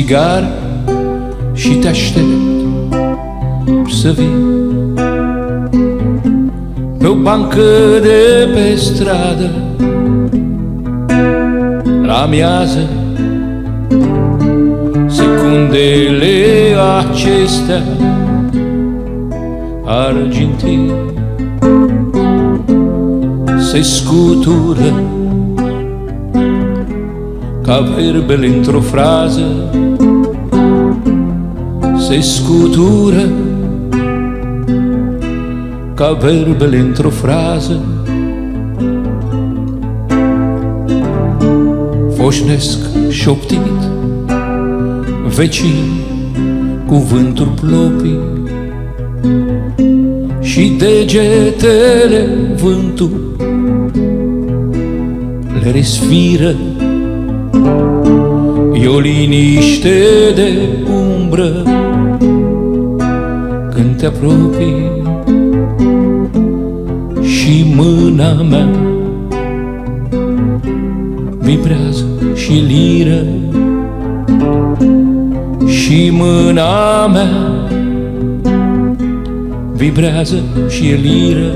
țigară și te aștept să vii. Pe o bancă de pe stradă, la miază, secundele acestea argintii se scutură ca verbele într-o frază, se scutură ca verbele într-o frază. Foșnesc șoptit vecini cuvânturi plopii și degetele vântul le resfiră. E o liniște de umbră când te apropii și mâna mea vibrează și liră, și mâna mea vibrează și e liră.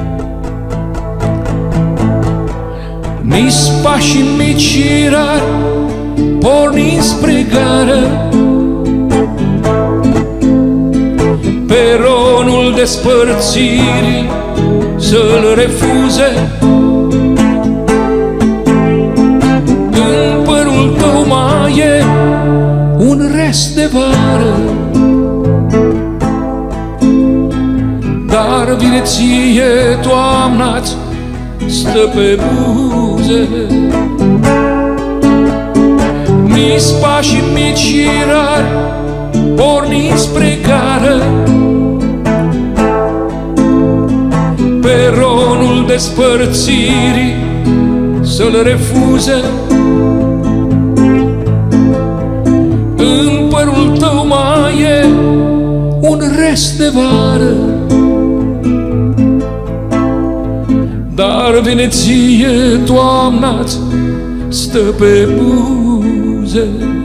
Nici pașii mici și rari pornind spre gară, peronul despărțirii să-l refuze. În părul tău mai e un rest de vară, dar vine ție toamna-ți stă pe buze. Nici pașii mici și rari pornind spre gară, peronul despărțirii să-l refuze. În părul tău mai e un rest de vară, dar vine ție toamna-ți stă pe buze.